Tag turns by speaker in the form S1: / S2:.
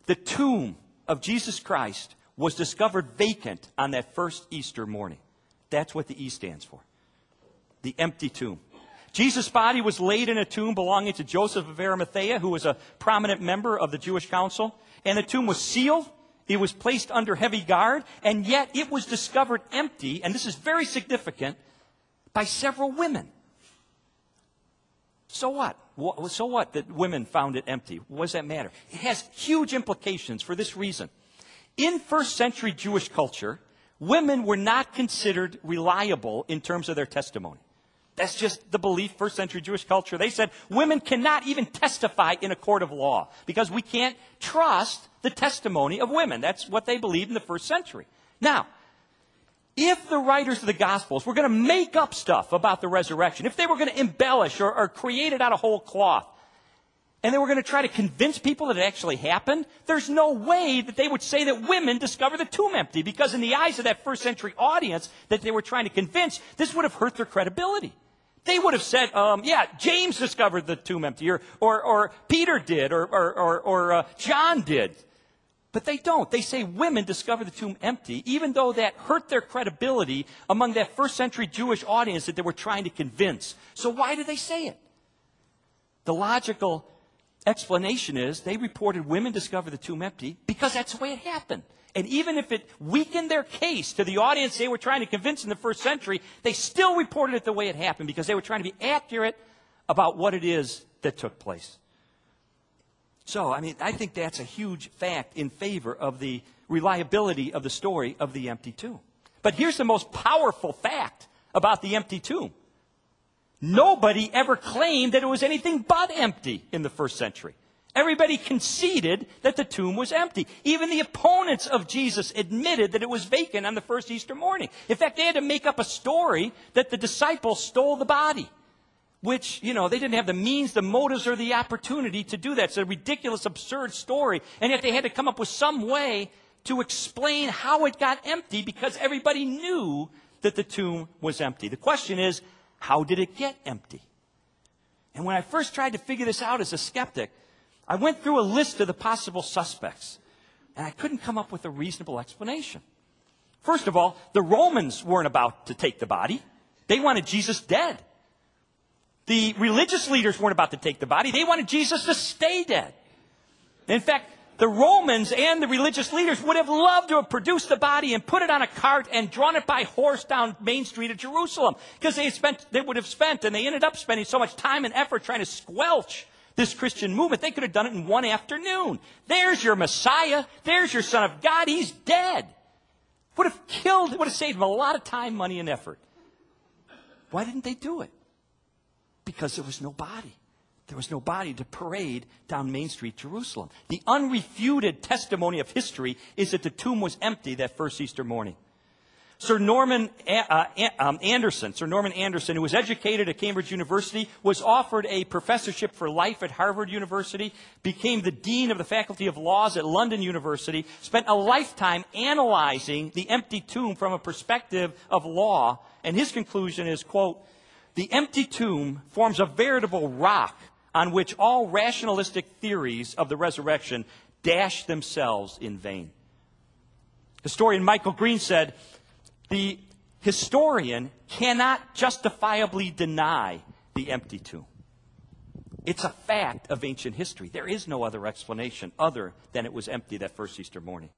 S1: The tomb of Jesus Christ was discovered vacant on that first Easter morning. That's what the E stands for. The empty tomb. Jesus' body was laid in a tomb belonging to Joseph of Arimathea, who was a prominent member of the Jewish council. And the tomb was sealed. It was placed under heavy guard. And yet it was discovered empty, and this is very significant, by several women. So what? So what that women found it empty? What does that matter? It has huge implications for this reason. In first century Jewish culture, women were not considered reliable in terms of their testimony. That's just the belief, first century Jewish culture. They said women cannot even testify in a court of law because we can't trust the testimony of women. That's what they believed in the first century. Now, if the writers of the Gospels were going to make up stuff about the resurrection, if they were going to embellish or create it out of whole cloth, and they were going to try to convince people that it actually happened, there's no way that they would say that women discovered the tomb empty, because in the eyes of that first century audience that they were trying to convince, this would have hurt their credibility. They would have said, James discovered the tomb empty, or Peter did, or John did. But they don't. They say women discovered the tomb empty, even though that hurt their credibility among that first century Jewish audience that they were trying to convince. So why did they say it? The logical explanation is they reported women discovered the tomb empty because that's the way it happened. And even if it weakened their case to the audience they were trying to convince in the first century, they still reported it the way it happened because they were trying to be accurate about what it is that took place. So, I think that's a huge fact in favor of the reliability of the story of the empty tomb. But here's the most powerful fact about the empty tomb. Nobody ever claimed that it was anything but empty in the first century. Everybody conceded that the tomb was empty. Even the opponents of Jesus admitted that it was vacant on the first Easter morning. In fact, they had to make up a story that the disciples stole the body, which, they didn't have the means, the motives, or the opportunity to do that. It's a ridiculous, absurd story. And yet they had to come up with some way to explain how it got empty because everybody knew that the tomb was empty. The question is, how did it get empty? And when I first tried to figure this out as a skeptic, I went through a list of the possible suspects, and I couldn't come up with a reasonable explanation. First of all, the Romans weren't about to take the body. They wanted Jesus dead. The religious leaders weren't about to take the body. They wanted Jesus to stay dead. In fact, the Romans and the religious leaders would have loved to have produced the body and put it on a cart and drawn it by horse down Main Street of Jerusalem, because they would have spent, and they ended up spending so much time and effort trying to squelch this Christian movement. They could have done it in one afternoon. There's your Messiah. There's your Son of God. He's dead. Would have saved them a lot of time, money, and effort. Why didn't they do it? Because there was no body. There was no body to parade down Main Street, Jerusalem. The unrefuted testimony of history is that the tomb was empty that first Easter morning. Sir Norman Anderson, who was educated at Cambridge University, was offered a professorship for life at Harvard University, became the dean of the Faculty of Laws at London University, spent a lifetime analyzing the empty tomb from a perspective of law, and his conclusion is, quote, "The empty tomb forms a veritable rock on which all rationalistic theories of the resurrection dash themselves in vain." Historian Michael Green said, "The historian cannot justifiably deny the empty tomb. It's a fact of ancient history. There is no other explanation other than it was empty that first Easter morning."